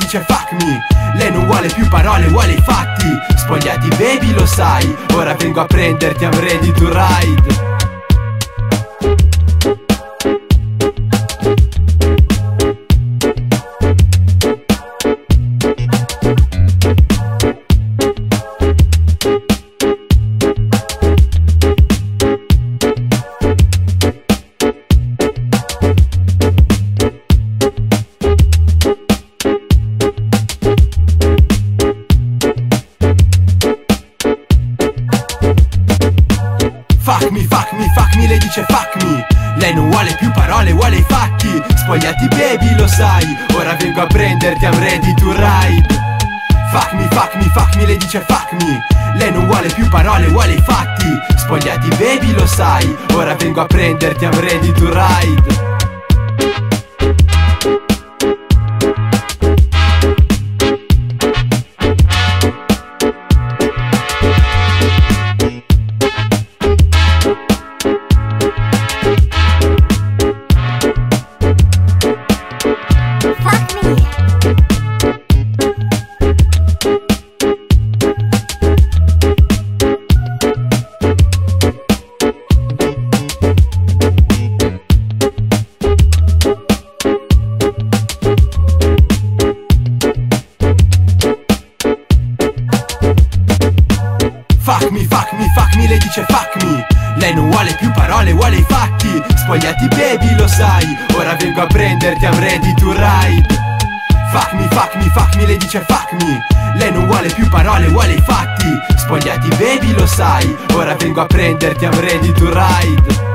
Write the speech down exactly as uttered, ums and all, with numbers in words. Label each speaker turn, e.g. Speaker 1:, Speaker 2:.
Speaker 1: dice fuck me. Lei non vuole più parole, vuole i fatti. Spogliati baby lo sai, ora vengo a prenderti, I'm ready to ride. Fuck me, fuck me, fuck me, lei dice fuck me. Lei non vuole più parole, vuole i fatti. Spogliati baby lo sai, ora vengo a prenderti, I'm ready to ride. Fuck me, fuck me, fuck me, lei dice fuck me. Lei non vuole più parole, vuole i fatti. Spogliati baby lo sai, ora vengo a prenderti, I'm ready to ride. Fuck me, fuck me, fuck me, lei dice fuck me. Lei non vuole più parole, vuole i fatti. Spogliati baby lo sai, ora vengo a prenderti, I'm ready to ride. Fuck me, fuck me, fuck me, lei dice fuck me. Lei non vuole più parole, vuole i fatti. Spogliati baby lo sai, ora vengo a prenderti, I'm ready to ride.